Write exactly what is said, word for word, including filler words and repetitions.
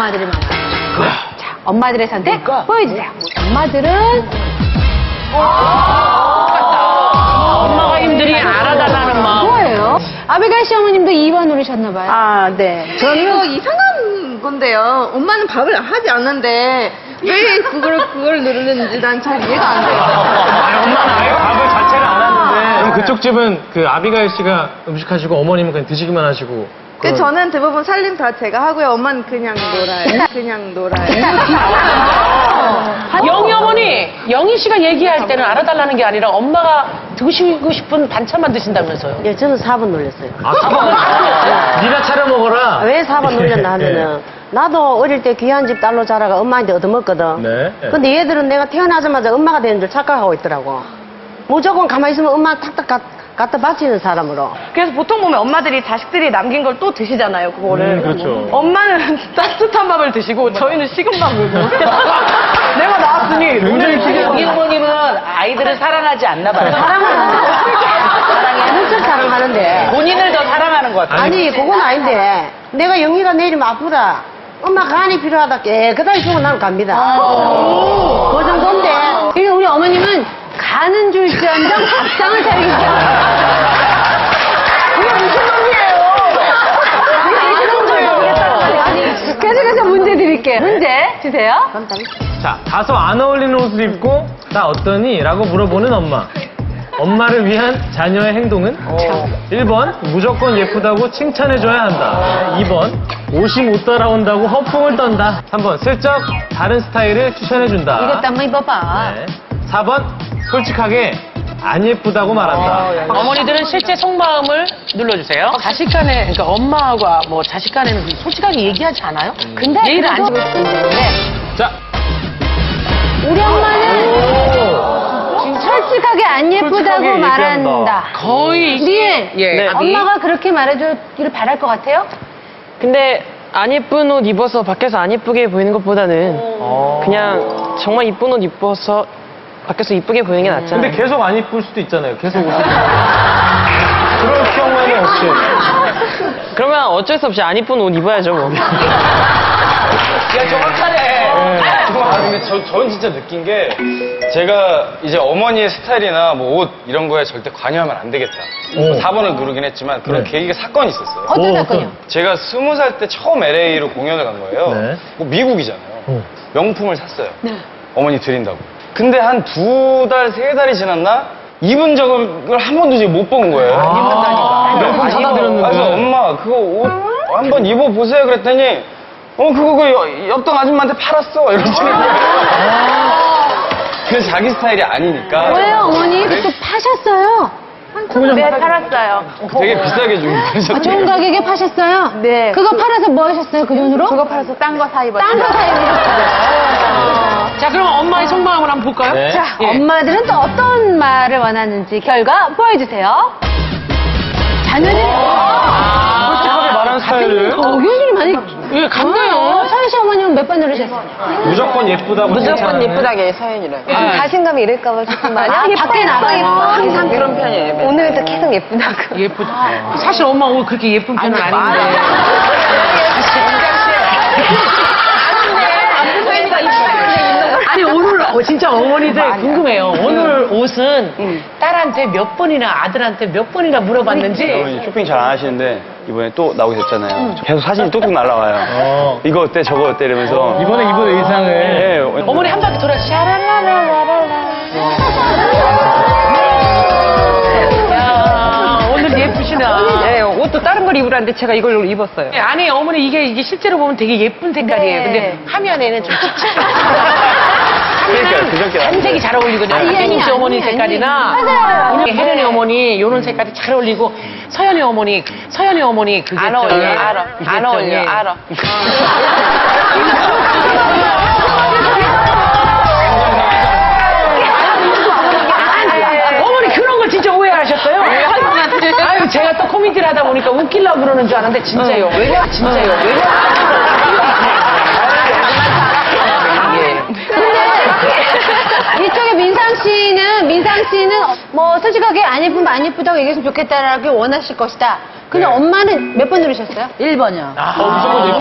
엄마들이 많아요. 자, 엄마들의 선택 보여주세요. 엄마들은 엄마가 힘들이 알아달라는 마음. 뭐예요? 아비가일 씨 어머님도 이 번 누르셨나봐요. 아, 네. 저는 이상한 건데요. 엄마는 밥을 하지 않는데 왜 그걸 그걸 누르는지 난 잘 이해가 안 돼요. 아니, 엄마는 아예 밥을 자체를 안 하는데. 그럼 그쪽 집은 그 아비가일 씨가 음식 하시고 어머님은 그냥 드시기만 하시고. 그 저는 대부분 살림 다 제가 하고요. 엄마는 그냥 놀아요. 그냥 놀아요. 영희 어머니, 영희 씨가 얘기할 때는 알아달라는 게 아니라 엄마가 드시고 싶은 반찬만 드신다면서요? 예, 저는 사 번 놀렸어요. 아, 사 번? 네가 차려 먹어라. 왜 사 번 놀렸나 하면은, 나도 어릴 때 귀한 집 딸로 자라가 엄마한테 얻어먹거든. 네. 근데 얘들은 내가 태어나자마자 엄마가 되는 줄 착각하고 있더라고. 무조건 가만히 있으면 엄마 탁탁 가, 갖다 바치는 사람으로. 그래서 보통 보면 엄마들이 자식들이 남긴 걸 또 드시잖아요. 그거를. 음, 그렇죠. 엄마는 따뜻한 밥을 드시고 저희는 식은 밥을 먹어요. 내가 나왔으니 굉장히 영희 어머님은 아이들을 사랑하지 않나 봐요. 사랑해, 흡수 사랑하는데. 본인을 더 사랑하는 것 같아요. 아니, 그건 아닌데. 내가 영희가 내일이면 아프다. 엄마 간이 필요하다. 깨끗하게 주고 나는 갑니다. 그 정도인데. 그리고 우리 어머님은 가는 줄지언정 밥상을 차리기 시작해요. 계속해서 문제 드릴게요. 문제 주세요. 자, 다소 안 어울리는 옷을 입고 나 어떠니? 라고 물어보는 엄마. 엄마를 위한 자녀의 행동은? 일 번 무조건 예쁘다고 칭찬해줘야 한다. 이 번 옷이 못 따라온다고 허풍을 떤다. 삼 번 슬쩍 다른 스타일을 추천해준다. 이것도 한번 입어봐. 네. 사 번 솔직하게 안 예쁘다고 말한다. 어머니들은 실제 속마음을 눌러주세요. 자식 간에, 그러니까 엄마하고 뭐 자식 간에는 솔직하게 얘기하지 않아요? 근데 얘기를 안 그래도 지고 싶은데. 자, 우리 엄마는 솔직하게 안 예쁘다고 솔직하게 말한다. 얘기한다. 거의. 리엔, 예. 엄마가 그렇게 말해주기를 바랄 것 같아요? 근데 안 예쁜 옷 입어서 밖에서 안 예쁘게 보이는 것보다는 그냥 정말 이쁜 옷 입어서 밖에서 이쁘게 보이는 게 낫잖아요. 근데 계속 안 이쁠 수도 있잖아요. 계속 옷을. 그럴 경우에는 어떻게? 그러면 어쩔 수 없이 안 이쁜 옷 입어야죠, 뭐. 야, 정확하네. 네. 아, 근데 저, 저는 진짜 느낀 게, 제가 이제 어머니의 스타일이나 뭐 옷 이런 거에 절대 관여하면 안 되겠다. 오. 사 번을 누르긴 했지만 그런 네. 계기가 사건이 있었어요. 어떤 오, 사건이요? 제가 스무 살 때 처음 엘에이로 공연을 간 거예요. 네. 뭐 미국이잖아요. 오. 명품을 샀어요. 어머니 드린다고. 근데 한 두 달, 세 달이 지났나? 입은 적을 한 번도 지금 못 본 거예요. 아, 명품 사다 드렸는데. 그래서 엄마 그거 옷 한번 입어보세요 그랬더니 어 그거 그 여- 옆동 아줌마한테 팔았어 이러시는 거예요. 그래서 자기 스타일이 아니니까. 왜요, 어머니? 또 파셨어요? 네, 팔았어요. 되게 비싸게 주고 그러셨대요. 아, 좋은 가격에 파셨어요? 네. 그거 팔아서 뭐 하셨어요, 그 돈으로? 그거 팔아서 딴 거 사 입었어요. 딴 거 사입으셨어요. 자, 그럼 엄마의 속마음을 한번 볼까요? 네. 자, 예. 엄마들은 또 어떤 말을 원하는지 결과 보여주세요. 자녀들이 솔직하게 말하는 스타일을 어, 교수님 많이 예, 같네요. 서현 씨 어머님은 몇 번 누르셨어요? 무조건 예쁘다고 칭찬하는. 예쁘다게 서연이를. 아, 자신감이 이럴까봐 조금 많이. 아, 밖에 나가요. 항상 그런 편이에요. 오늘도 계속 예쁘다고. 예쁘다. 사실 엄마 옷 그렇게 예쁜 편은 아닌데. 아니 오늘 어, 진짜 어머니들 궁금해요. 오늘 옷은 딸한테 몇 번이나 아들한테 몇 번이나 물어봤는지. 어머니 쇼핑 잘 안 하시는데 이번에 또 나오게 됐잖아요. 계속 사진이 뚝뚝 날라와요. 어. 이거 어때 저거 어때 이러면서. 이번에 입은 의상을. 네, 어머니 한 바퀴 돌아 샤랄라라라라. 야 오늘 예쁘시나. 네, 옷도 다른 걸 입으라는데 제가 이걸 입었어요. 아니 어머니 이게 이게 실제로 보면 되게 예쁜 색깔이에요. 네. 근데 화면에는 좀 그러니까 그저께 단색이 잘 어울리거든요. 아니, 아니, 이씨 어머니 아니, 색깔이나 맞아요. 우리 혜련이 어머니 이런 색깔이 잘 어울리고 서연이 어머니 서연이 어머니 그게 안 또, 어울려, 예. 알아. 그게 안 또, 어울려, 예. 알아. 어머니 그런 걸 진짜 오해하셨어요? 아유 제가 또 코미디를 하다 보니까 웃기려고 그러는 줄 알았는데 진짜요. 왜냐? 진짜요. 왜냐? 이쪽에 민상 씨는, 민상 씨는 뭐 솔직하게 안 예쁘면 안 예쁘다고 얘기했으면 좋겠다라고 원하실 것이다. 근데 엄마는 몇 번 누르셨어요? 일 번이요. 아, 무조건 예쁘